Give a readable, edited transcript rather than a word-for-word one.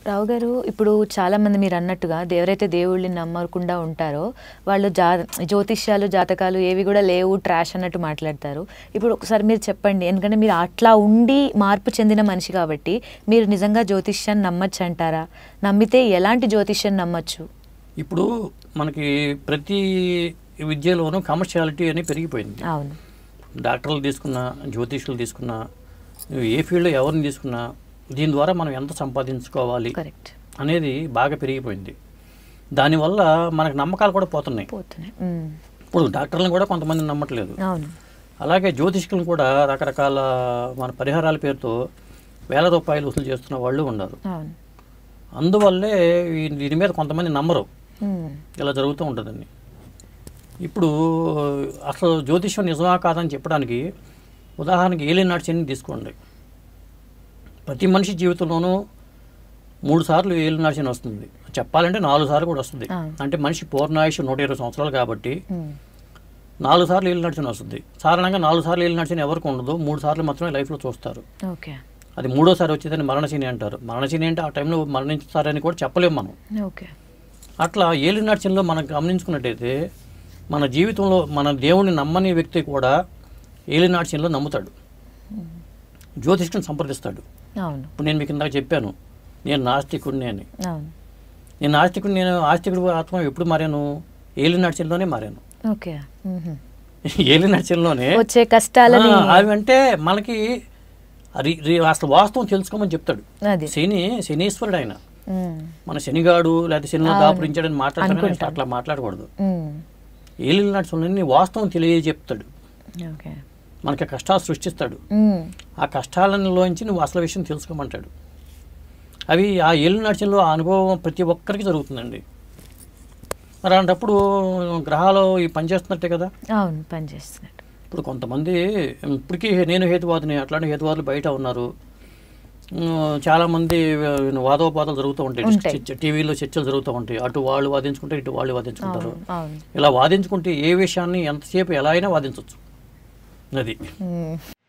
రావు గారు, ఇప్పుడు చాలామంది మీరు అన్నట్టుగా ఎవరైతే దేవుళ్ళని నమ్మకుండా ఉంటారో వాళ్ళు జ్యోతిష్యాలు జాతకాలు ఏవి కూడా లేవు, ట్రాష్ అన్నట్టు మాట్లాడతారు. ఇప్పుడు ఒకసారి మీరు చెప్పండి, ఎందుకంటే మీరు అట్లా ఉండి మార్పు చెందిన మనిషి కాబట్టి మీరు నిజంగా జ్యోతిష్యాన్ని నమ్మచ్చు అంటారా? నమ్మితే ఎలాంటి జ్యోతిష్యం నమ్మచ్చు? ఇప్పుడు మనకి ప్రతి విద్యలోనూ కమర్షియాలిటీ అని పెరిగిపోయింది. అవును. డాక్టర్లు తీసుకున్నా, జ్యోతిష్యులు తీసుకున్నా, ఏ ఫీల్డ్లో ఎవరిని తీసుకున్నా దీని ద్వారా మనం ఎంత సంపాదించుకోవాలి అనేది బాగా పెరిగిపోయింది. దానివల్ల మనకు నమ్మకాలు కూడా పోతున్నాయి. ఇప్పుడు డాక్టర్లను కూడా కొంతమంది నమ్మట్లేదు. అలాగే జ్యోతిష్కులను కూడా రకరకాల మన పరిహారాల పేరుతో వేల రూపాయలు వసూలు చేస్తున్న వాళ్ళు ఉన్నారు. అందువల్లే దీని మీద కొంతమంది నమ్మరు, ఇలా జరుగుతూ ఉంటుందండి. ఇప్పుడు అసలు జ్యోతిష్యం నిజమా కాదని చెప్పడానికి ఉదాహరణకి ఏలినాటి శని తీసుకోండి. ప్రతి మనిషి జీవితంలోనూ 3 సార్లు ఏలినాటి శని వస్తుంది. చెప్పాలంటే 4 సార్లు కూడా వస్తుంది. అంటే మనిషి పూర్ణాయుష్ 120 సంవత్సరాలు కాబట్టి 4 సార్లు ఏలినాటి శని వస్తుంది. సాధారణంగా 4 సార్లు ఏలినాటి శని ఎవరికి ఉండదు, 3 సార్లు మాత్రమే లైఫ్లో చూస్తారు. అది 3వసారి వచ్చేదని మరణశని అంటారు. మరణశని అంటే ఆ టైంలో మరణిస్తారని కూడా చెప్పలేము మనం. అట్లా ఏలినాటి శనిలో మనం గమనించుకున్నట్టయితే మన జీవితంలో మన దేవుణ్ణి నమ్మని వ్యక్తి కూడా ఏలినాటి శనిలో నమ్ముతాడు, జ్యోతిష్కుని సంప్రదిస్తాడు. ఇప్పుడు నేను మీకు ఇందాక చెప్పాను, నేను నాస్తికుడిని అని. నేను ఆస్తికుడు ఆత్మ ఎప్పుడు మారాను? ఏలినాటి శనిలోనే మారాను. ఏలినాటి శనిలోనే వచ్చే కష్టాలని అవి అంటే మనకి అసలు వాస్తవం తెలుసుకోమని చెప్తాడు. శనీశ్వరుడు ఆయన, మన శనిగాడు లేదా శనిలో దాపురించాడని మాట్లాడతాడని అట్లా మాట్లాడకూడదు. ఏలినాటి శని వాస్తవం తెలియజెప్తాడు, మనకి కష్టాలు సృష్టిస్తాడు. ఆ కష్టాలలోంచి నువ్వు అసలు విషయం తెలుసుకోమంటాడు. అవి ఆ ఏలినాటి శనిలో ఆ అనుభవం ప్రతి ఒక్కరికి జరుగుతుందండి. మరి అలాంటప్పుడు గ్రహాలు పనిచేస్తున్నట్టే కదా. అవును, పనిచేస్తున్నట్టు. ఇప్పుడు కొంతమంది ఇప్పటికీ నేను హేతువాదిని, అట్లాంటి హేతువాదులు బయట ఉన్నారు. చాలామంది వాదోపాదాలు జరుగుతూ ఉంటాయి, టీవీలో చర్చలు జరుగుతూ ఉంటాయి. అటు వాళ్ళు వాదించుకుంటారు, ఇటు వాళ్ళు వాదించుకుంటారు. ఇలా వాదించుకుంటే ఏ విషయాన్ని ఎంతసేపు ఎలా అయినా వాదించవచ్చు. అది